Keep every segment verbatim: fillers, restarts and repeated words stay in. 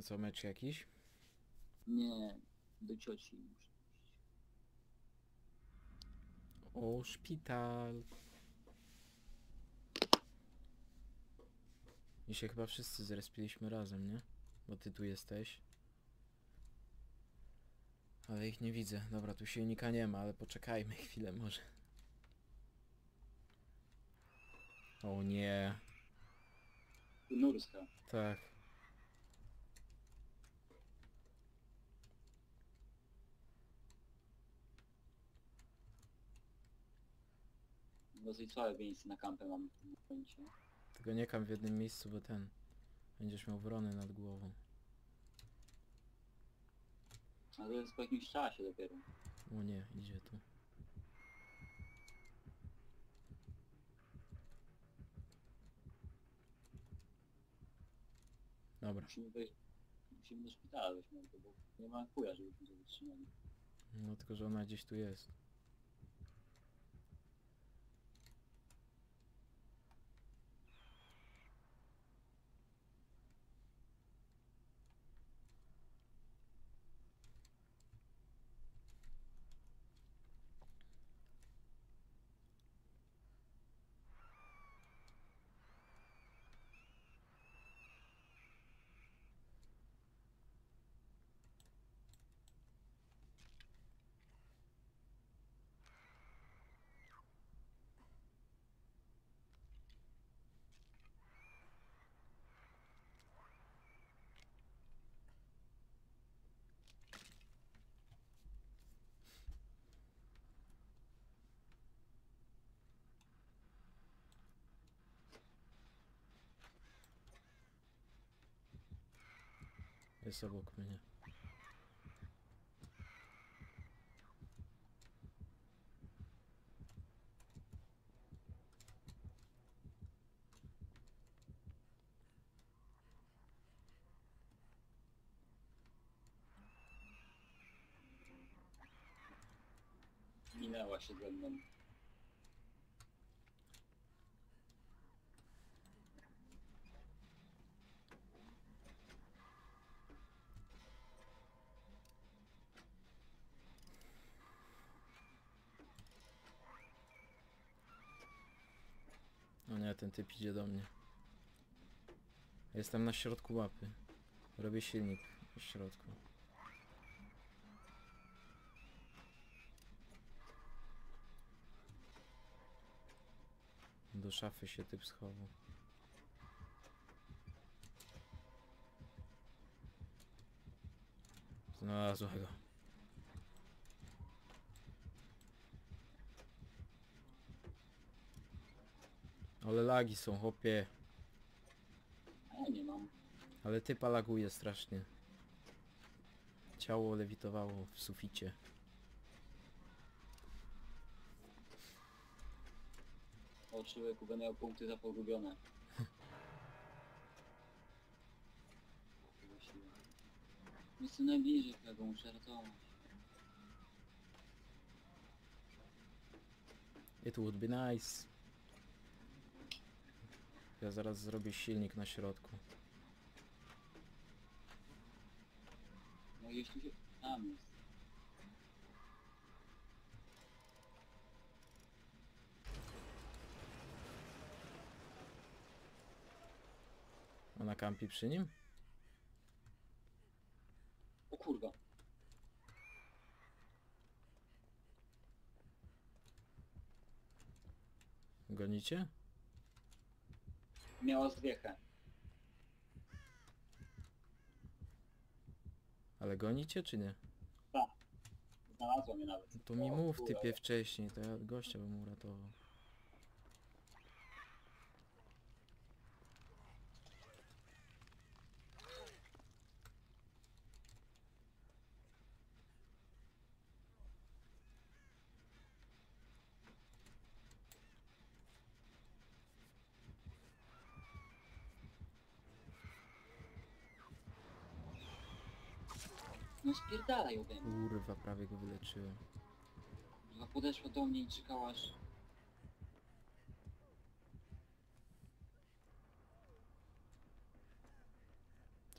A co, mecz jakiś? Nie, do cioci muszę iść. O, szpital. I się chyba wszyscy zrespiliśmy razem, nie? Bo ty tu jesteś. Ale ich nie widzę. Dobra, tu silnika nie ma, ale poczekajmy chwilę może. O nie. Nurska. Tak. Dosyć słabe miejsce na kampę mam w tym momencie. Tylko nie kam w jednym miejscu, bo ten... Będziesz miał wrony nad głową. Ale to jest po jakimś czasie dopiero. O nie, idzie tu. Dobra. Musimy wejść, musimy do szpitala wejść, no, bo nie ma chuja, żebyśmy to wytrzymali. No tylko, że ona gdzieś tu jest. Jest obok mnie. Minęła się ze mną. O nie, ten typ idzie do mnie. Jestem na środku mapy. Robię silnik w środku. Do szafy się typ schował. Znalazła go. Ale lagi są, chłopie. A ja nie mam. Ale typa laguje strasznie. Ciało lewitowało w suficie. O, człowieku, będę miał punkty za pogubione. Jestem najbliżej tego, muszę ratować. It would be nice. Ja zaraz zrobię silnik na środku. No gdzieś tu się... Tam jest. Ona kampi przy nim? O kurwa. Gonicie? Miała zwiechę. Ale gonicie czy nie? Tak. Znalazła mnie nawet. To mi O, mów kurwa. typie wcześniej, to ja gościa bym uratował. No spierdalaj ode mnie. Kurwa, prawie go wyleczyłem. Kurwa, podeszła do mnie i czekała aż...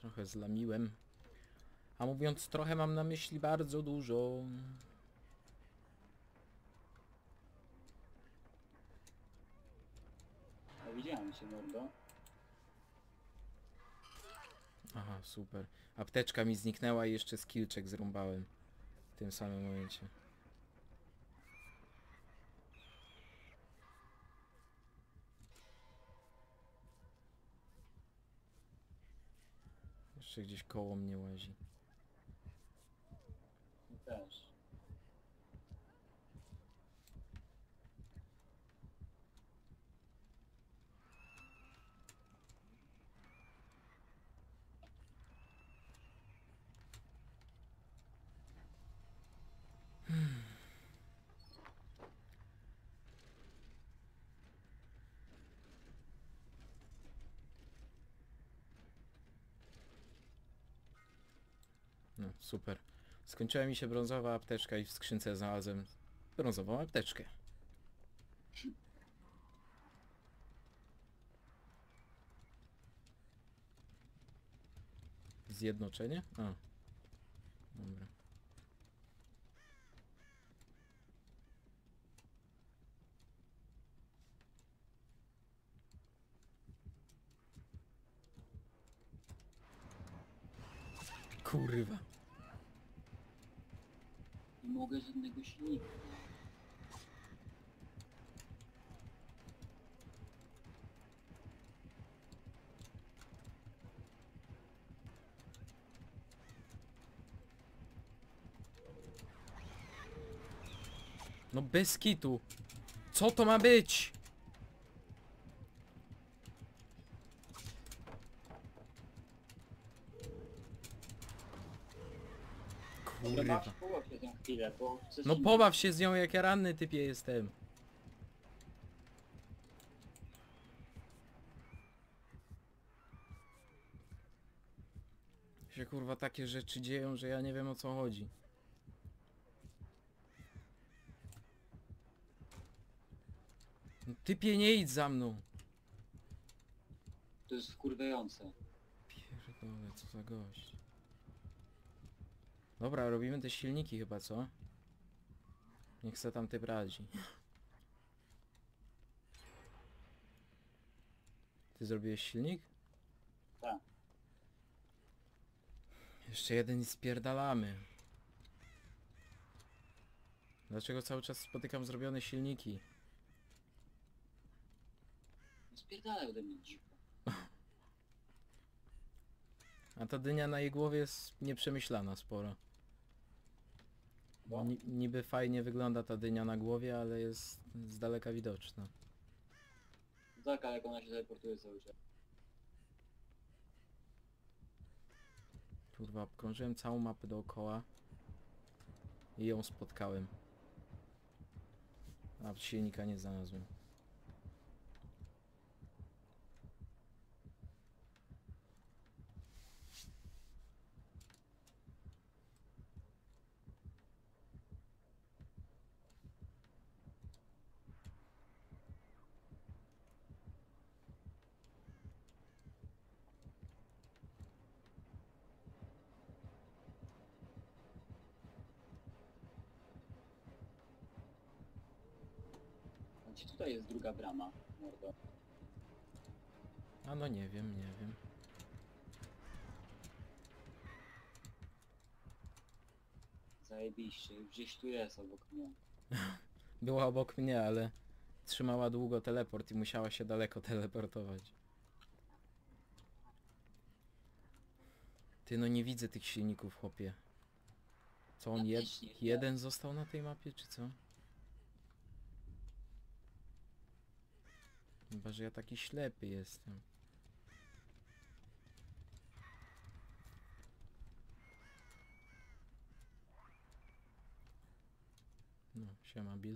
Trochę zlamiłem. A mówiąc trochę, mam na myśli bardzo dużo. Ja widziałem cię, mordo. Aha, super. Apteczka mi zniknęła i jeszcze skillczek zrąbałem. W tym samym momencie. Jeszcze gdzieś koło mnie łazi. No też. No, super. Skończyła mi się brązowa apteczka i w skrzynce znalazłem brązową apteczkę. Zjednoczenie? A. Dobra. Kurwa. Nie mogę żadnego silnika. No bez kitu. Co to ma być? Dobra, Kurwa. masz, połow się za chwilę, bo chcesz No silnik. pobaw się z nią, jak ja ranny typie jestem. Się kurwa takie rzeczy dzieją, że ja nie wiem, o co chodzi. No, typie, nie idź za mną. To jest wkurwiające. Pierdolę, co za gość. Dobra, robimy te silniki chyba, co? Niech se tam typ radzi. Ty zrobiłeś silnik? Tak. Jeszcze jeden i spierdalamy. Dlaczego cały czas spotykam zrobione silniki? Spierdalaj ode mnie dziwko. A ta dynia na jej głowie jest nieprzemyślana sporo. Bo? Ni niby fajnie wygląda ta dynia na głowie, ale jest z daleka widoczna. No tak, ale jak ona się teleportuje cały czas. Kurwa, obkrążyłem całą mapę dookoła i ją spotkałem. A silnika nie znalazłem. Gdzie tutaj jest druga brama, mordo? A no nie wiem, nie wiem. Zajebiście, gdzieś tu jest obok mnie. Była obok mnie, ale trzymała długo teleport i musiała się daleko teleportować. Ty, no nie widzę tych silników, chłopie. Co on, Ja jed też nie widzę. jeden został na tej mapie, czy co? Chyba, że ja taki ślepy jestem. No, siema Bill.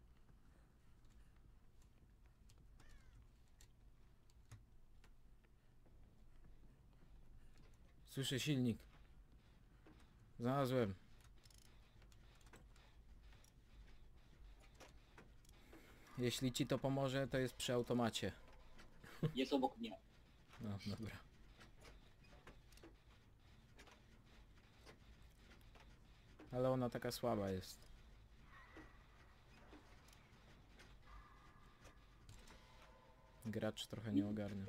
Słyszę silnik. Znalazłem. Jeśli ci to pomoże, to jest przy automacie. Jest obok mnie. No, dobra. Ale ona taka słaba jest. Gracz trochę nie ogarnia.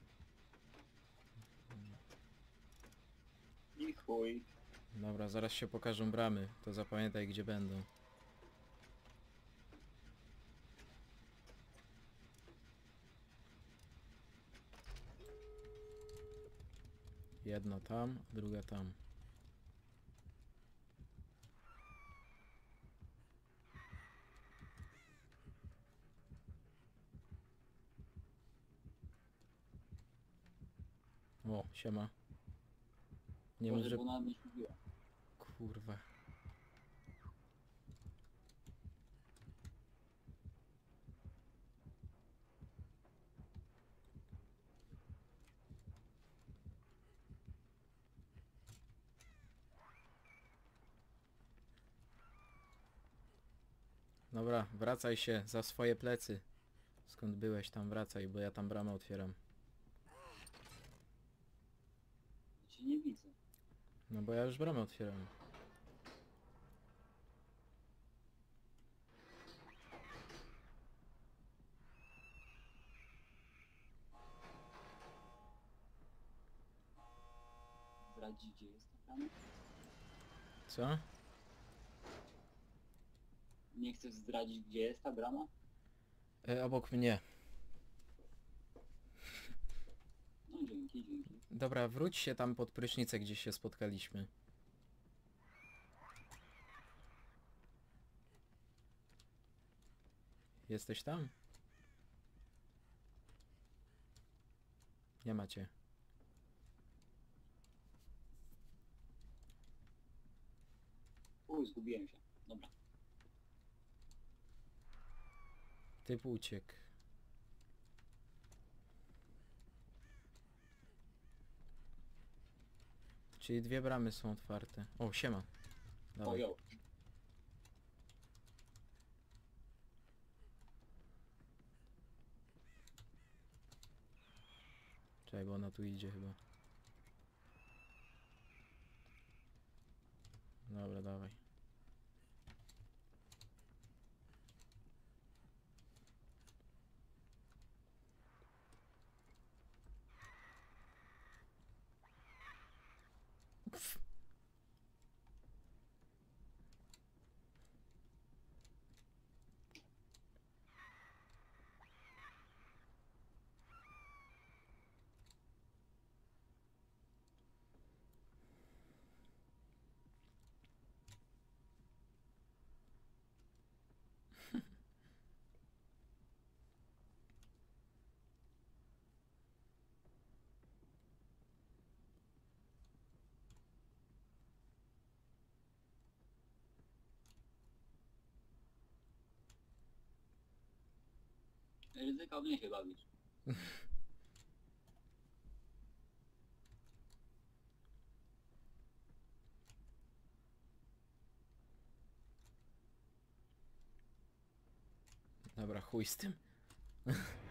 I chuj. Dobra, zaraz się pokażą bramy, to zapamiętaj gdzie będą. Jedna tam, druga tam. O, siema. Nie mów, Może, że... bo ona mnie ślubiła. Kurwa. Dobra, wracaj się za swoje plecy. Skąd byłeś, tam wracaj, bo ja tam bramę otwieram. Ja cię nie widzę. No bo ja już bramę otwieram. Zdradzi, gdzie jest ta brama? Co? Nie chcesz zdradzić, gdzie jest ta brama? E, obok mnie. No dzięki, dzięki. Dobra, wróć się tam pod prysznicę, gdzie się spotkaliśmy. Jesteś tam? Nie macie. Uj, zgubiłem się. Dobra. Typ uciekł. Czyli dwie bramy są otwarte. O, siema. O, Dawaj. jo. Czekaj, bo ona tu idzie chyba. Dobra, dawaj. Ryzykownie się bawisz. Dobra, chuj z tym.